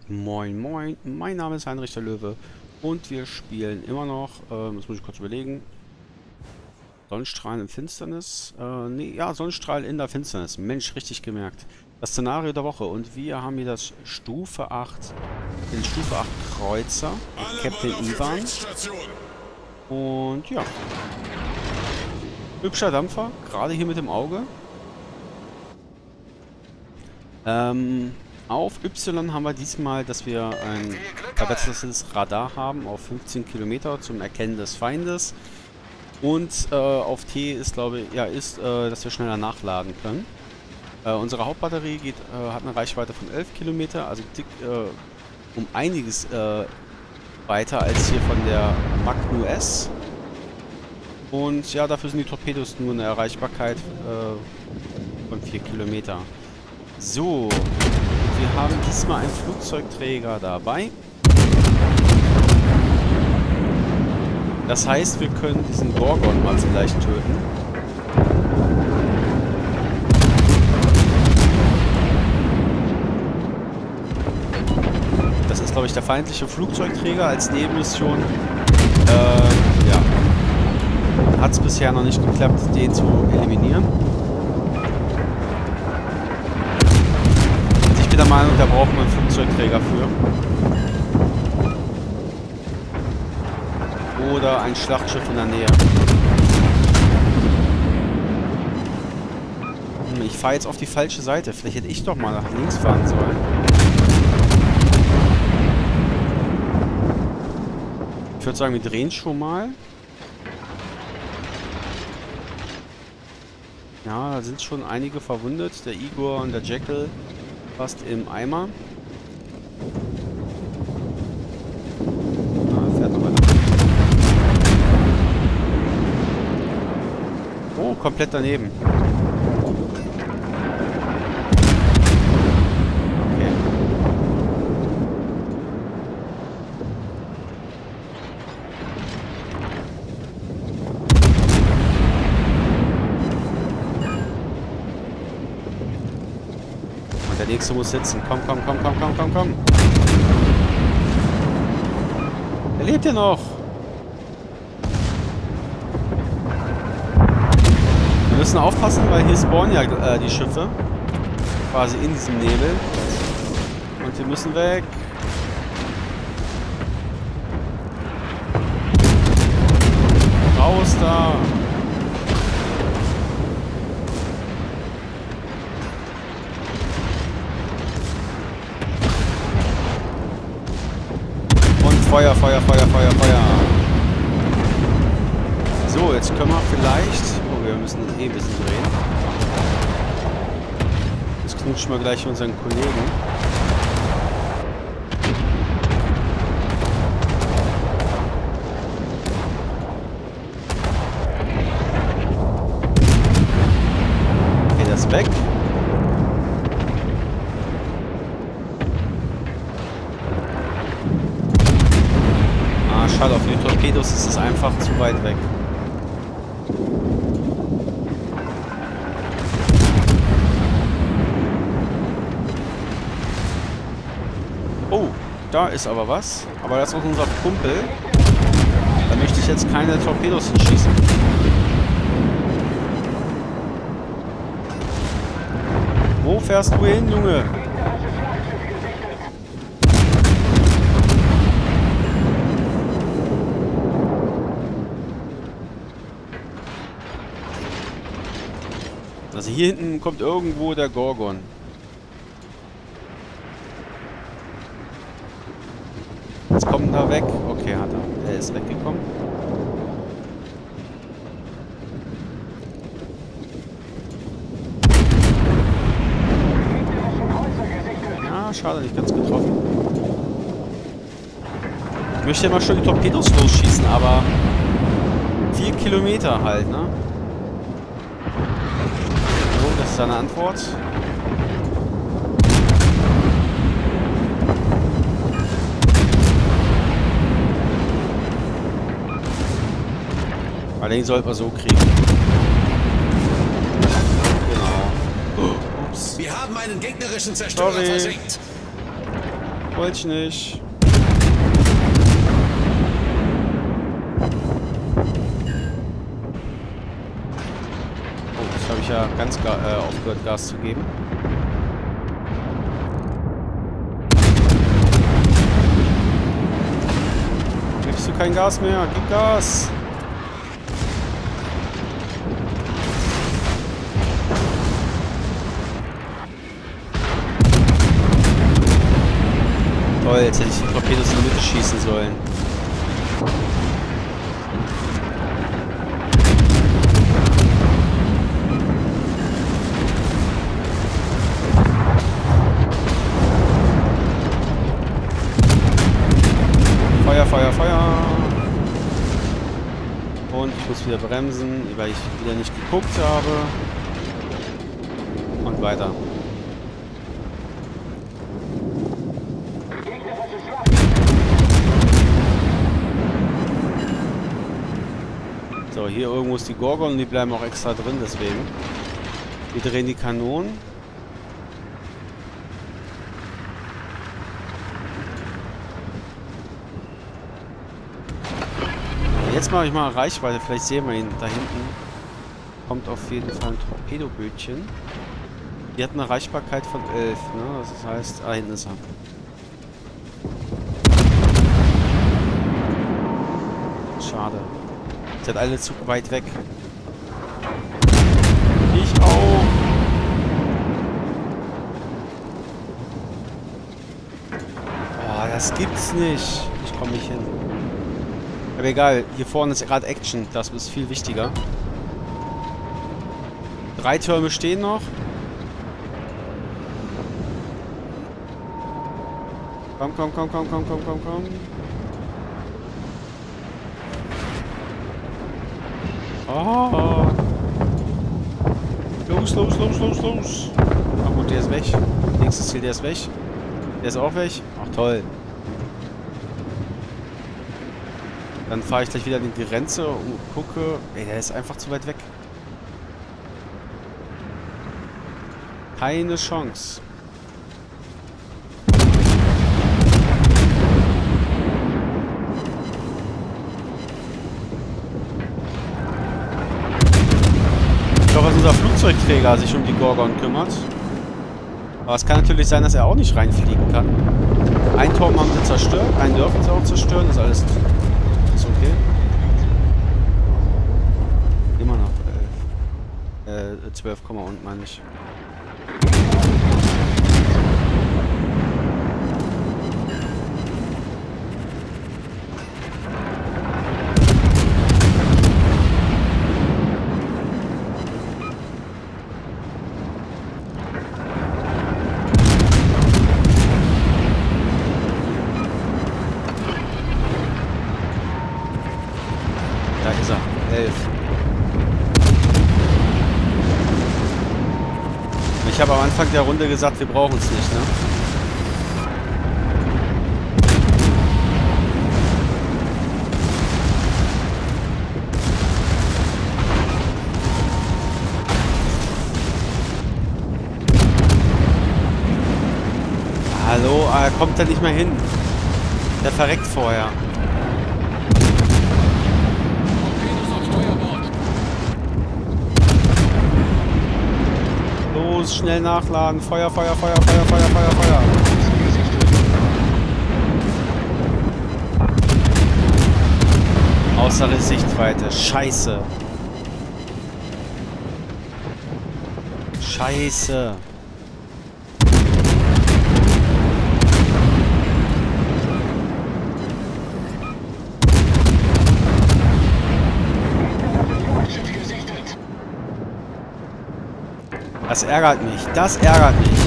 Moin Moin, mein Name ist Heinrich der Löwe und wir spielen immer noch, das muss ich kurz überlegen, Sonnenstrahlen in Finsternis, nee, ja, Sonnenstrahl in der Finsternis, Mensch, richtig gemerkt. Das Szenario der Woche und wir haben hier das Stufe 8, den Stufe 8 Kreuzer, mit Captain Ivan und ja, hübscher Dampfer, gerade hier mit dem Auge. Auf Y haben wir diesmal, dass wir ein verbessertes Radar haben auf 15 Kilometer zum Erkennen des Feindes. Und auf T ist, glaube ich, ja, dass wir schneller nachladen können. Unsere Hauptbatterie hat eine Reichweite von 11 Kilometer, also um einiges weiter als hier von der Magnu S. Und ja, dafür sind die Torpedos nur eine Erreichbarkeit von 4 Kilometer. So, wir haben diesmal einen Flugzeugträger dabei. Das heißt, wir können diesen Gorgon mal vielleicht töten. Das ist, glaube ich, der feindliche Flugzeugträger als Nebenmission. Ja. Hat es bisher noch nicht geklappt, den zu eliminieren. Ich bin der Meinung, da brauchen wir einen Flugzeugträger für. Oder ein Schlachtschiff in der Nähe. Ich fahre jetzt auf die falsche Seite. Vielleicht hätte ich doch mal nach links fahren sollen. Ich würde sagen, wir drehen schon mal. Ja, da sind schon einige verwundet. Der Igor und der Jekyll fast im Eimer. Ah, fährt noch weiter. Oh, komplett daneben. Okay. Und der nächste muss sitzen. Komm, komm, komm, komm, komm, komm, komm. Er lebt ja noch. Wir müssen aufpassen, weil hier spawnen ja die Schiffe. Quasi in diesem Nebel. Und wir müssen weg. Raus da. Und Feuer, Feuer, Feuer, Feuer, Feuer. So, jetzt können wir vielleicht... Oh, wir müssen eh ein bisschen drehen. Jetzt knutschen wir gleich unseren Kollegen. Okay, das ist weg. Ah, schade, auf die Torpedos ist es einfach zu weit weg. Oh, da ist aber was. Aber das ist auch unser Kumpel. Da möchte ich jetzt keine Torpedos hinschießen. Wo fährst du hin, Junge? Also hier hinten kommt irgendwo der Gorgon. Jetzt kommt er weg. Okay, hat er. Er ist weggekommen. Ja, schade, nicht ganz getroffen. Ich möchte ja mal schon die Torpedos losschießen, aber 4 Kilometer halt, ne? So, das ist seine Antwort. Aber den sollten wir so kriegen. Genau. Wir haben einen gegnerischen Zerstörer versenkt. Wollte ich nicht. Oh, jetzt habe ich ja ganz aufgehört, Gas zu geben. Gibst du kein Gas mehr? Gib Gas! Toll, jetzt hätte ich die Torpedos in die Mitte schießen sollen. Feuer, Feuer, Feuer! Und ich muss wieder bremsen, weil ich wieder nicht geguckt habe. Und weiter. So, hier irgendwo ist die Gorgon und die bleiben auch extra drin, deswegen. Wir drehen die Kanonen. Jetzt mache ich mal Reichweite, vielleicht sehen wir ihn da hinten. Kommt auf jeden Fall ein Torpedobötchen. Die hat eine Reichbarkeit von 11, ne? Das heißt, da hinten ist er. Schade. Seid alle zu weit weg. Ich auch. Oh, das gibt's nicht. Ich komme nicht hin. Aber egal, hier vorne ist gerade Action. Das ist viel wichtiger. 3 Türme stehen noch. Komm, komm, komm, komm, komm, komm, komm, komm. Oh. Los, los, los, los, los. Ach gut, der ist weg. Nächstes Ziel, der ist weg. Der ist auch weg. Ach toll. Dann fahre ich gleich wieder an die Grenze und gucke. Ey, der ist einfach zu weit weg. Keine Chance. Ich hoffe, dass unser Flugzeugträger sich um die Gorgon kümmert. Aber es kann natürlich sein, dass er auch nicht reinfliegen kann. Ein Turm haben sie zerstört, einen dürfen sie auch zerstören, ist alles ist okay. Immer noch 12, und meine ich. Da ist er. 11. Ich habe am Anfang der Runde gesagt, wir brauchen es nicht, ne? Hallo, er kommt da nicht mehr hin. Der verreckt vorher. Los, schnell nachladen. Feuer, Feuer, Feuer, Feuer, Feuer, Feuer, Feuer. Außere Sichtweite. Scheiße. Scheiße. Das ärgert mich. Das ärgert mich.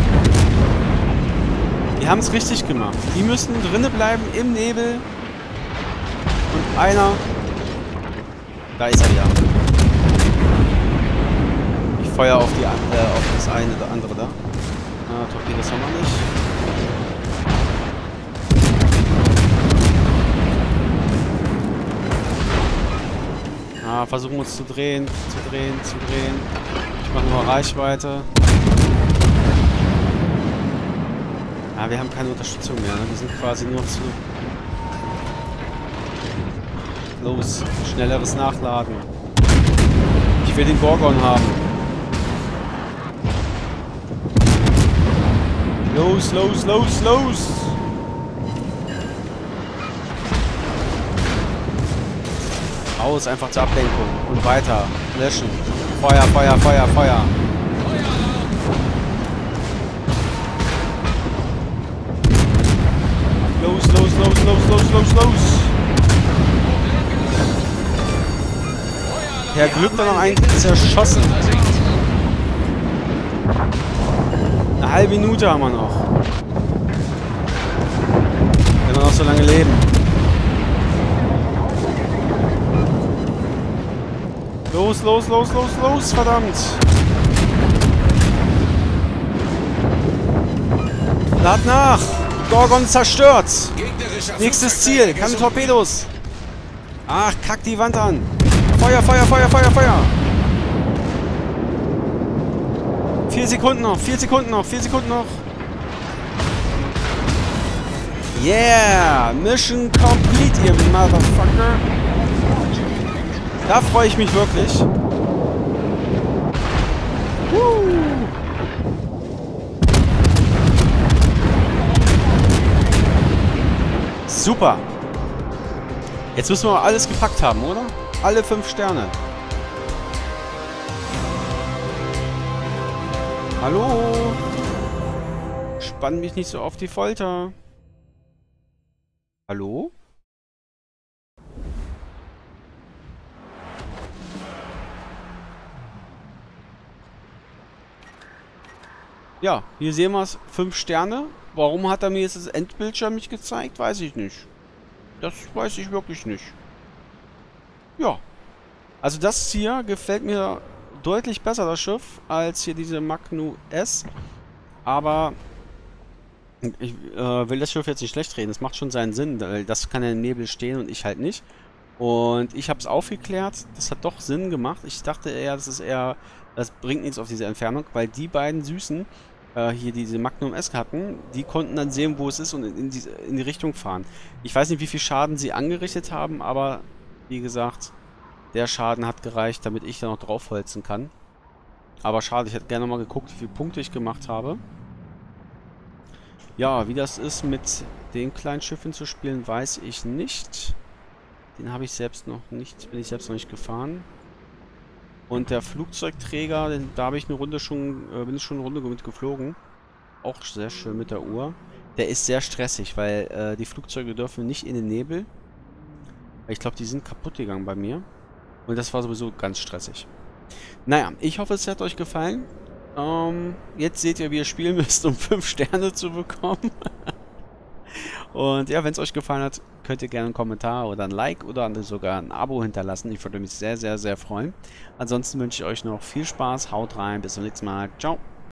Die haben es richtig gemacht. Die müssen drinnen bleiben im Nebel. Und einer... Da ist er ja. Ich feuer auf das eine oder andere da. Torpedos haben wir nicht. Versuchen wir uns zu drehen. Ich mache nur Reichweite. Ah, wir haben keine Unterstützung mehr. Ne? Wir sind quasi nur zu... Los, schnelleres Nachladen. Ich will den Gorgon haben. Los, los, los, los! Aus, einfach zur Ablenkung. Und weiter. Löschen. Feuer, Feuer, Feuer, Feuer. Los, los, los, los, los, los, los! Herr Glück, noch einen zerschossen. Eine halbe Minute haben wir noch. Wenn wir noch so lange leben. Los, los, los, los, los, verdammt. Lad nach. Gorgon zerstört. Nächstes Ziel. Keine Torpedos. Ach, kack die Wand an. Feuer, Feuer, Feuer, Feuer, Feuer. 4 Sekunden noch, 4 Sekunden noch, 4 Sekunden noch. Yeah! Mission complete, ihr Motherfucker. Da freue ich mich wirklich. Super. Jetzt müssen wir alles gepackt haben, oder? Alle 5 Sterne. Hallo? Spann mich nicht so auf die Folter. Hallo? Ja, hier sehen wir es. 5 Sterne. Warum hat er mir jetzt das Endbildschirm nicht gezeigt? Weiß ich nicht. Das weiß ich wirklich nicht. Ja. Also das hier gefällt mir deutlich besser, das Schiff, als hier diese Magnu S. Aber ich will das Schiff jetzt nicht schlecht reden. Es macht schon seinen Sinn, weil das kann ja im Nebel stehen und ich halt nicht. Und ich habe es aufgeklärt. Das hat doch Sinn gemacht. Ich dachte eher, das bringt nichts auf diese Entfernung, weil die beiden Süßen hier diese Magnum S hatten, die konnten dann sehen, wo es ist und in die Richtung fahren. Ich weiß nicht, wie viel Schaden sie angerichtet haben, aber wie gesagt, der Schaden hat gereicht, damit ich da noch draufholzen kann. Aber schade, ich hätte gerne mal geguckt, wie viele Punkte ich gemacht habe. Ja, wie das ist, mit den kleinen Schiffen zu spielen, weiß ich nicht. Den habe ich selbst noch nicht, bin ich selbst noch nicht gefahren. Und der Flugzeugträger, da habe ich eine Runde schon, bin ich schon eine Runde mit geflogen. Auch sehr schön mit der Uhr. Der ist sehr stressig, weil die Flugzeuge dürfen nicht in den Nebel. Ich glaube, die sind kaputt gegangen bei mir. Und das war sowieso ganz stressig. Naja, ich hoffe, es hat euch gefallen. Jetzt seht ihr, wie ihr spielen müsst, um 5 Sterne zu bekommen. Und ja, wenn es euch gefallen hat, könnt ihr gerne einen Kommentar oder ein Like oder sogar ein Abo hinterlassen. Ich würde mich sehr, sehr, sehr freuen. Ansonsten wünsche ich euch noch viel Spaß. Haut rein. Bis zum nächsten Mal. Ciao.